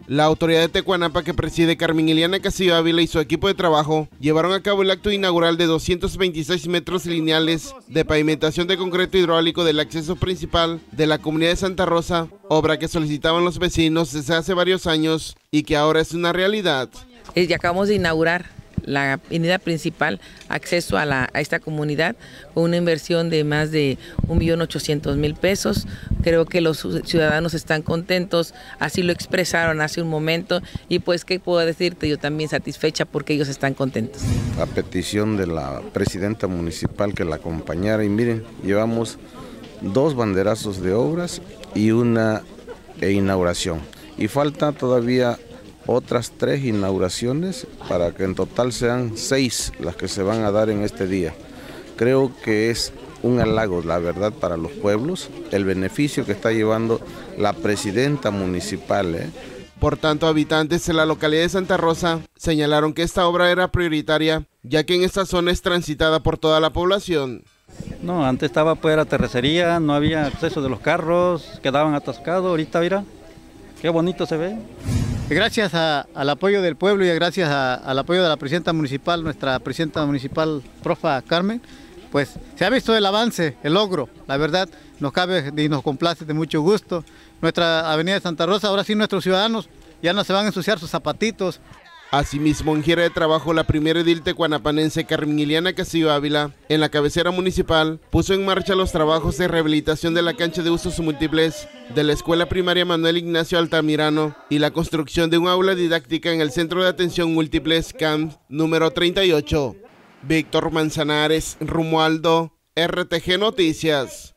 La autoridad de Tecuanapa, que preside Carmen Iliana Castillo Ávila, y su equipo de trabajo llevaron a cabo el acto inaugural de 226 metros lineales de pavimentación de concreto hidráulico del acceso principal de la comunidad de Santa Rosa, obra que solicitaban los vecinos desde hace varios años y que ahora es una realidad. Ya acabamos de inaugurar la avenida principal, acceso a esta comunidad, con una inversión de más de 1.800.000 pesos. Creo que los ciudadanos están contentos, así lo expresaron hace un momento, y pues, ¿qué puedo decirte? Yo también satisfecha porque ellos están contentos. A petición de la presidenta municipal que la acompañara, y miren, llevamos 2 banderazos de obras y una inauguración, y falta todavía otras 3 inauguraciones para que en total sean 6 las que se van a dar en este día. Creo que es un halago, la verdad, para los pueblos, el beneficio que está llevando la presidenta municipal. Por tanto, habitantes de la localidad de Santa Rosa señalaron que esta obra era prioritaria, ya que en esta zona es transitada por toda la población. No, antes estaba pues la terracería, no había acceso de los carros, quedaban atascados. Ahorita mira, qué bonito se ve. Gracias al apoyo del pueblo y gracias al apoyo de la presidenta municipal, nuestra presidenta municipal, profa Carmen, pues se ha visto el avance, el logro. La verdad nos cabe y nos complace de mucho gusto. Nuestra avenida de Santa Rosa, ahora sí nuestros ciudadanos ya no se van a ensuciar sus zapatitos. Asimismo, en gira de trabajo, la primera edil tecuanapanense Carmen Iliana Castillo Ávila, en la cabecera municipal, puso en marcha los trabajos de rehabilitación de la cancha de usos múltiples de la Escuela Primaria Manuel Ignacio Altamirano y la construcción de un aula didáctica en el Centro de Atención Múltiples CAMP número 38. Víctor Manzanares, Romualdo, RTG Noticias.